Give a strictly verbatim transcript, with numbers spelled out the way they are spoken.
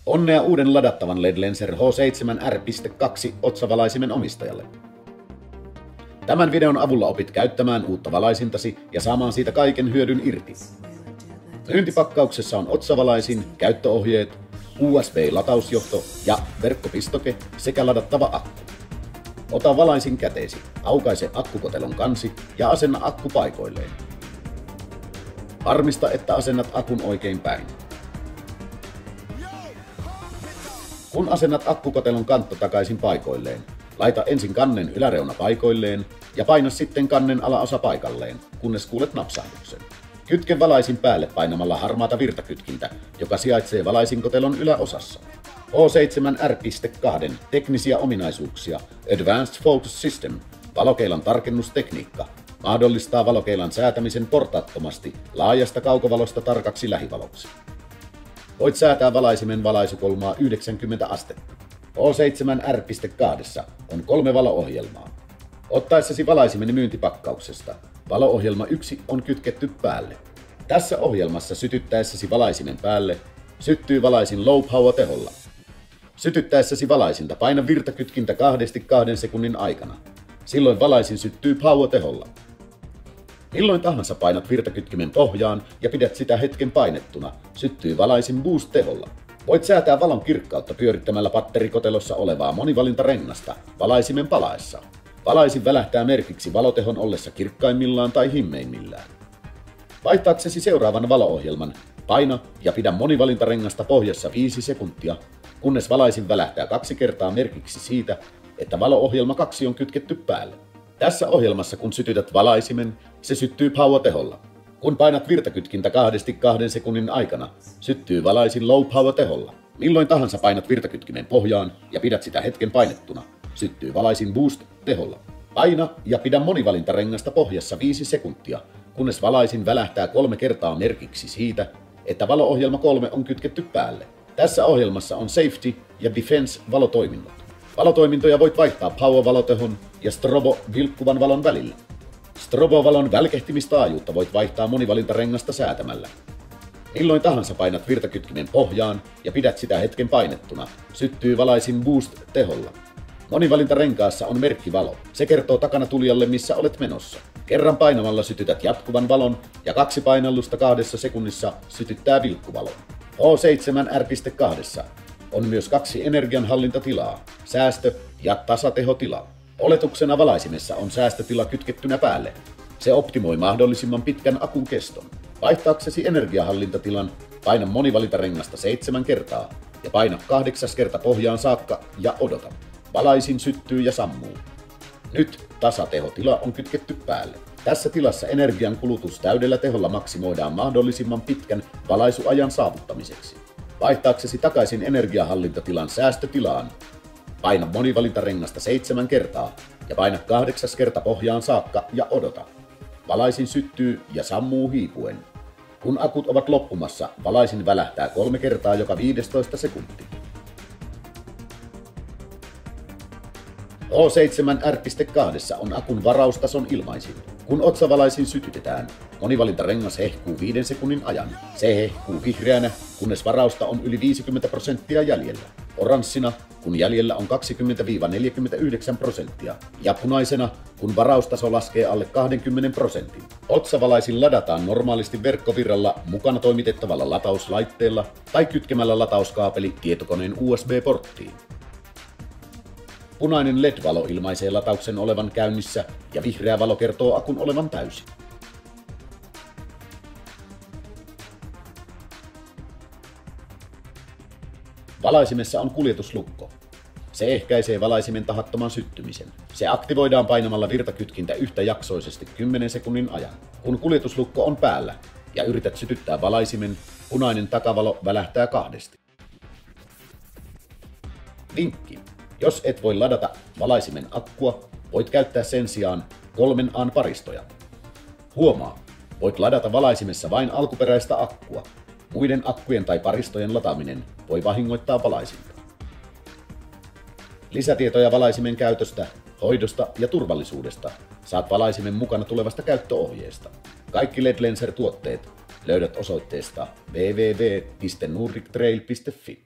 Onnea uuden ladattavan L E D-Lenser H seitsemän R kaksi otsavalaisimen omistajalle. Tämän videon avulla opit käyttämään uutta valaisintasi ja saamaan siitä kaiken hyödyn irti. Myyntipakkauksessa on otsavalaisin, käyttöohjeet, U S B-latausjohto ja verkkopistoke sekä ladattava akku. Ota valaisin käteesi, aukaise akkukotelon kansi ja asenna akku paikoilleen. Varmista, että asennat akun oikein päin. Kun asennat akkukotelon kantto takaisin paikoilleen, laita ensin kannen yläreuna paikoilleen ja paina sitten kannen alaosa paikalleen, kunnes kuulet napsahduksen. Kytke valaisin päälle painamalla harmaata virtakytkintä, joka sijaitsee valaisinkotelon yläosassa. H seitsemän R kaksi teknisiä ominaisuuksia Advanced Focus System, valokeilan tarkennustekniikka, mahdollistaa valokeilan säätämisen portaattomasti laajasta kaukovalosta tarkaksi lähivaloksi. Voit säätää valaisimen valaisukulmaa yhdeksänkymmentä astetta. H seitsemän R kaksi on kolme valo-ohjelmaa. Ottaessasi valaisimen myyntipakkauksesta, valo-ohjelma yksi on kytketty päälle. Tässä ohjelmassa sytyttäessäsi valaisimen päälle syttyy valaisin low power teholla. Sytyttäessäsi valaisinta paina virtakytkintä kahdesti kahden sekunnin aikana. Silloin valaisin syttyy power teholla. Milloin tahansa painat virtakytkimen pohjaan ja pidät sitä hetken painettuna, syttyy valaisin boost teholla. Voit säätää valon kirkkautta pyörittämällä patterikotelossa olevaa monivalintarengasta valaisimen palaessa. Valaisin välähtää merkiksi valotehon ollessa kirkkaimmillaan tai himmeimmillään. Vaihtaaksesi seuraavan valo-ohjelman, paina ja pidä monivalintarengasta pohjassa viisi sekuntia, kunnes valaisin välähtää kaksi kertaa merkiksi siitä, että valo-ohjelma kaksi on kytketty päälle. Tässä ohjelmassa kun sytytät valaisimen, se syttyy power-teholla. Kun painat virtakytkintä kahdesti kahden sekunnin aikana, syttyy valaisin low power-teholla. Milloin tahansa painat virtakytkimen pohjaan ja pidät sitä hetken painettuna, syttyy valaisin boost-teholla. Paina ja pidä monivalintarengasta pohjassa viisi sekuntia, kunnes valaisin välähtää kolme kertaa merkiksi siitä, että valo-ohjelma kolme on kytketty päälle. Tässä ohjelmassa on Safety ja Defense valotoiminnot. Valotoimintoja voit vaihtaa power-valotehon ja strobo-vilkkuvan valon välillä. Strobo-valon välkehtimistaajuutta voit vaihtaa monivalintarengasta säätämällä. Milloin tahansa painat virtakytkimen pohjaan ja pidät sitä hetken painettuna, syttyy valaisin boost-teholla. Monivalintarenkaassa on merkkivalo. Se kertoo takana tulijalle, missä olet menossa. Kerran painamalla sytytät jatkuvan valon ja kaksi painallusta kahdessa sekunnissa sytyttää vilkkuvalon. H seitsemän R kaksi on myös kaksi energianhallintatilaa, säästö- ja tasatehotila. Oletuksena valaisimessa on säästötila kytkettynä päälle. Se optimoi mahdollisimman pitkän akun keston. Vaihtaaksesi energiahallintatilan, paina monivalintarengasta seitsemän kertaa ja paina kahdeksas kerta pohjaan saakka ja odota. Valaisin syttyy ja sammuu. Nyt tasatehotila on kytketty päälle. Tässä tilassa energian kulutus täydellä teholla maksimoidaan mahdollisimman pitkän valaisuajan saavuttamiseksi. Vaihtaaksesi takaisin energiahallintatilan säästötilaan, paina monivalintarengasta seitsemän kertaa ja paina kahdeksas kerta pohjaan saakka ja odota. Valaisin syttyy ja sammuu hiipuen. Kun akut ovat loppumassa, valaisin välähtää kolme kertaa joka viisitoista sekuntia. H seitsemän R kaksi on akun varaustason ilmaisin. Kun otsavalaisin sytytetään, monivalintarengas hehkuu viiden sekunnin ajan. Se hehkuu vihreänä, kunnes varausta on yli viisikymmentä prosenttia jäljellä. Oranssina, kun jäljellä on kaksikymmentä neljäkymmentäyhdeksän prosenttia. Ja punaisena, kun varaustaso laskee alle kaksikymmentä prosentin. Otsavalaisin ladataan normaalisti verkkovirralla mukana toimitettavalla latauslaitteella tai kytkemällä latauskaapeli tietokoneen U S B-porttiin. Punainen L E D-valo ilmaisee latauksen olevan käynnissä ja vihreä valo kertoo akun olevan täysi. Valaisimessa on kuljetuslukko. Se ehkäisee valaisimen tahattoman syttymisen. Se aktivoidaan painamalla virtakytkintä yhtäjaksoisesti kymmenen sekunnin ajan. Kun kuljetuslukko on päällä ja yrität sytyttää valaisimen, punainen takavalo välähtää kahdesti. Vinkki. Jos et voi ladata valaisimen akkua, voit käyttää sen sijaan kolmen A:n paristoja. Huomaa, voit ladata valaisimessa vain alkuperäistä akkua. Muiden akkujen tai paristojen lataaminen voi vahingoittaa valaisinta. Lisätietoja valaisimen käytöstä, hoidosta ja turvallisuudesta saat valaisimen mukana tulevasta käyttöohjeesta. Kaikki L E D Lenser-tuotteet löydät osoitteesta w w w piste nordic trail piste f i.